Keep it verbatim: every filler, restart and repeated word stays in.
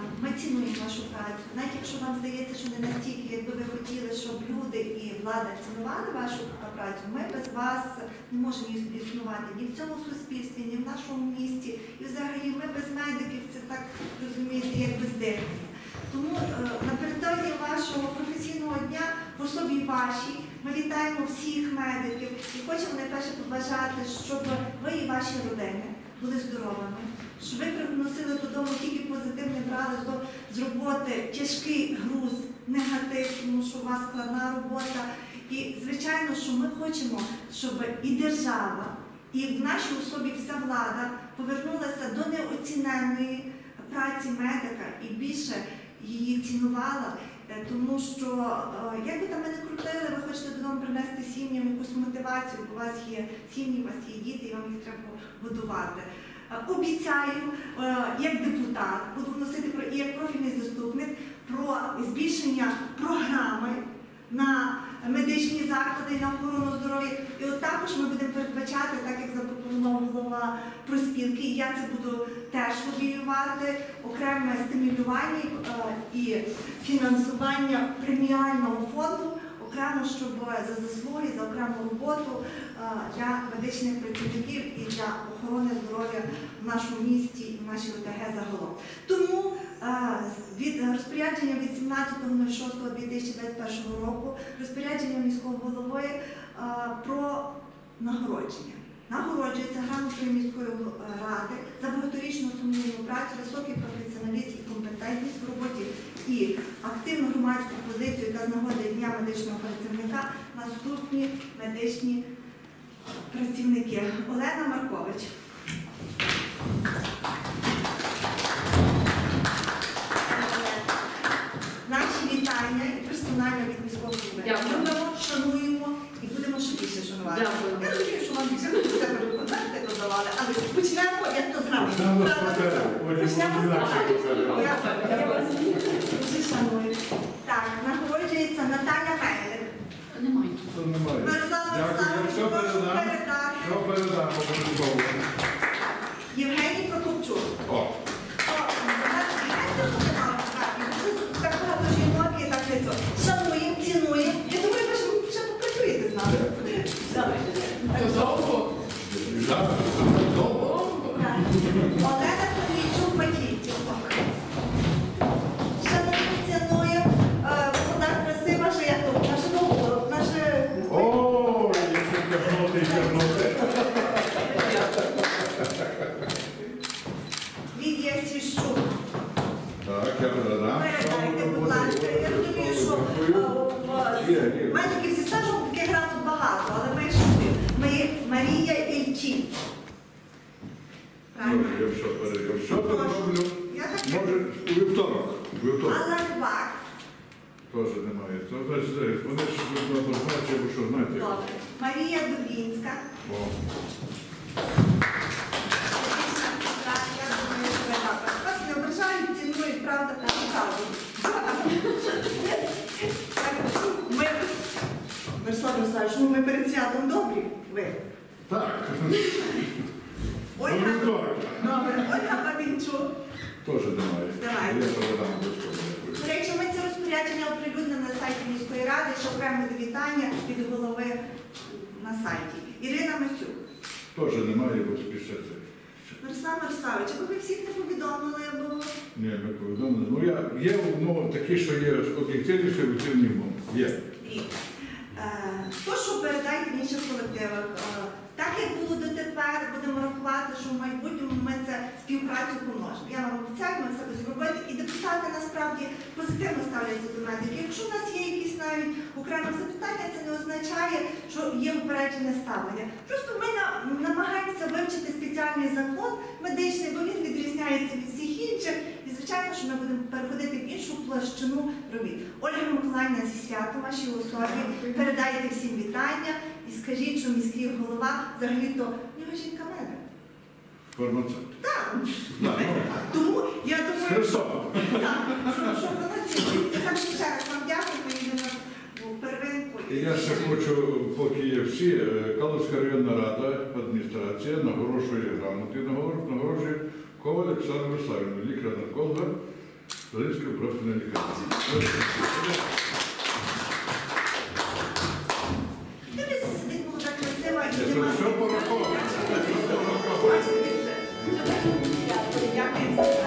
Ми цінуємо вашу працю. Навіть якщо вам здається, що не настільки, якби ви хотіли, щоб люди і влада цінували вашу працю, ми без вас не можемо існувати ні в цьому суспільстві, ні в нашому місті. І взагалі ми без медиків, це так, розумієте, як без дихання. Тому напередодні вашого професійного дня в особі вашій ми вітаємо всіх медиків і хочемо найперше побажати, щоб ви і ваші родини були здоровими, щоб ви приносили додому тільки позитивне, брали з роботи тяжкий груз, негатив, тому що у вас складна робота. І, звичайно, що ми хочемо, щоб і держава, і в нашій особі вся влада повернулася до неоціненної праці медика і більше її цінувала, тому що, як би там ми не крутили, ви хочете додому принести сім'ям якусь мотивацію, у вас є сім'ї, у вас є діти, і вам їх треба годувати. Обіцяю, як депутат, буду вносити і як профільний заступник про збільшення програми на медичні заклади, на охорону здоров'я. І от також ми будемо передбачати, так як запропонував голова профспілки, і я це буду теж лобіювати, окреме стимулювання і фінансування преміального фонду, окремо, щоб за заслуги, за окрему роботу для медичних працівників і для охорони здоров'я в нашому місті і в нашій ОТГ загалом. Тому від розпорядження від сімнадцятого шостого дві тисячі двадцять першого року розпорядження міського голови про нагородження. Нагороджується грамотою міської ради за багаторічну сумлінну працю, високий професіоналізм і компетентність в роботі і активну громадську позицію та з нагоди Дня медичного працівника наступні медичні працівники. Олена Маркович. Наші вітання і персонально від міського голови. Любимо, шануємо і будемо ще більше шанувати. Я розумію, що вам більше не це переконати додавали, але почнемо, як то згадуємо. Почнемо з нашого. Я вас дуже шаную. Так, нагороджується Наталя Мельник. Немає. Мирослава Олександрович, прошу передати. Що передамо обов'язково? Євгеній Прокопчук. О! Шануємо, цінуємо. Я думаю, ви ще попрацюєте з нами. Олена Павлійчук Матвійченко. Шануємо, цінуємо. Вона красива, що я тут. Наша довго. Наша... О, якщо тягнути, тягнути. Лідія Сіщук. Так, я передам. Передайте, будь ласка. Я розумію, що медиків зі стажем таких грант багато, але ми ж Марія Ільчин. Правильно? Я все передав. Що перероблю? Може, у вівторок. Алла Рибак. Теж немає. Вони ж позначили, бо що, знаєте. Добре. Марія Дубінська. О. Вас не ображають, цінують, правда, правду. Мирослав Мирославович, ну ми перед святом добрі, ви. Так. Ольга, вівторок. добре, Ольга Бабінчук. Теж немає. Давайте. Я передам обов'язково. До речі, ми це розпорядження оприлюднимо на сайті міської ради, що окреме вітання від голови на сайті. Ірина Масюк. Теж немає, бо спішиться. Мирослав Мирославович, аби ви всіх не повідомили, бо... Ні, ми повідомили. Ну, я, є умови такі, що є об'єктивні, що об'єктивні умови. Є. І, е, то, що передайте в інших колективах, е, так як було дотепер, будемо рахувати, що в майбутньому ми це співпрацю поможемо. Я вам обіцяю, ми все будемо робити. І депутати насправді позитивно ставляться до медиків. Якщо у нас є якісь навіть окремі запитання, це не означає, що є упереджене ставлення. Просто ми на, намагаємося вивчити спеціальний закон медичний, бо він відрізняється від всіх інших. І, звичайно, що ми будемо переходити в іншу площину робіт. Ольга Миколаївна зі святом вашій особі, передайте всім вітання і скажіть, що міський голова взагалі-то в нього жінка медик. Фармацевт. Так. Да, ну. Тому я думаю, Христос. так, що, що вона цінується. Так що ще раз вам дякую, поїдемо в первинку. І я ще хочу, поки є всі, Калузька районна рада, адміністрація нагороджує грамоти, нагороджує Коваль Оксану Владиславівну, лікаря-нарколога, Столинської профільної лікарні. Дивіться, сидить молода красива і Це нема. все пораховано. Це все пораховано. Дякую.